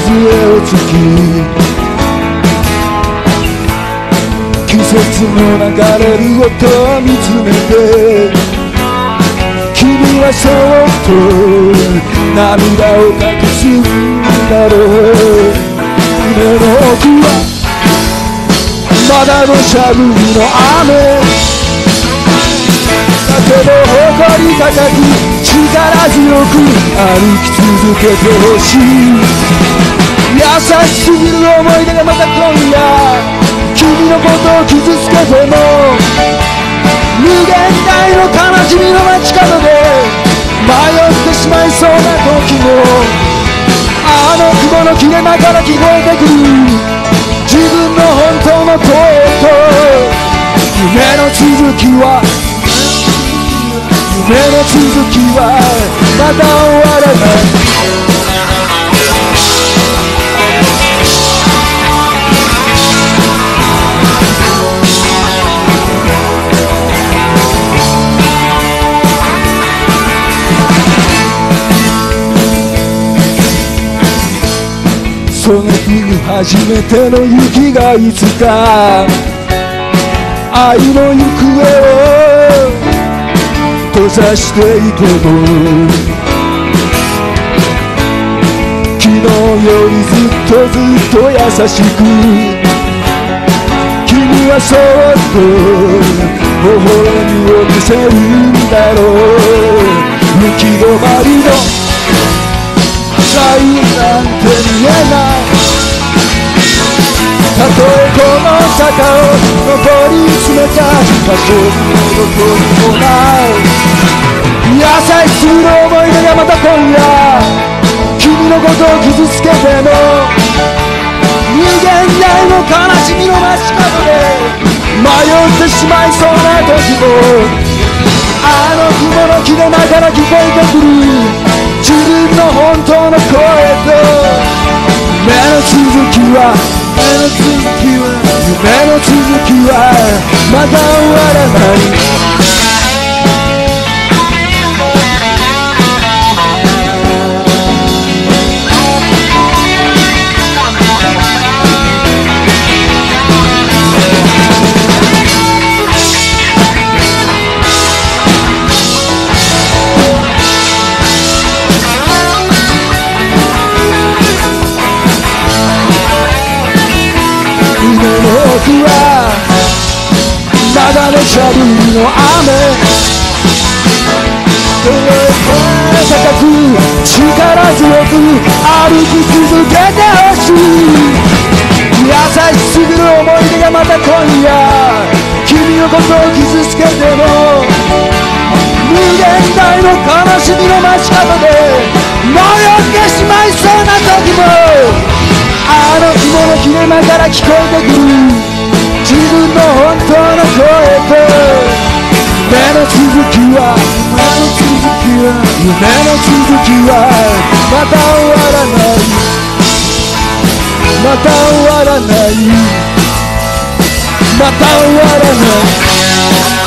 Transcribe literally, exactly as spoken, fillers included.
をつき、季節の流れる音を見つめて、君はそっと涙を隠すんだろう。夢の奥はまだ土砂降りの雨だけど、誇り高く力強く歩き続けてほしい。優しすぎる思い出がまた今夜君のことを傷つけても、無限大の悲しみの街角で迷ってしまいそうな時も、あの雲の切れ間から聞こえてくる自分の本当の声と、夢の続きは夢の続きはまだ終わらない。その日初めての雪がいつか愛の行方を閉ざしていても、昨日よりずっとずっと優しく君はそっと微笑みを見せるんだろう。行き止まりの最後なんて見えない、たとえこの坂を登り詰めた場所にもどこにもない、優しすぎる思い出がまた今夜君のことを傷つけても、無限大の悲しみの街角で迷ってしまいそうな時も、あの雲の切れ間から聞こえてくる自分の本当の声と、夢の続きは夢の続きは夢の続きはまだ終わらない。夢の奥はまだ土砂降りの雨、高く力強く歩き続けてほしい。優しすぎる思い出がまた今夜君のことを傷つけても、無限大の悲しみの街角で迷ってしまいそうな時も、あの雲の切れ間から聞こえてくる自分の本当の声と、夢の続きは夢の続きは夢の続きはまた終わらない、また終わらない、また終わらない。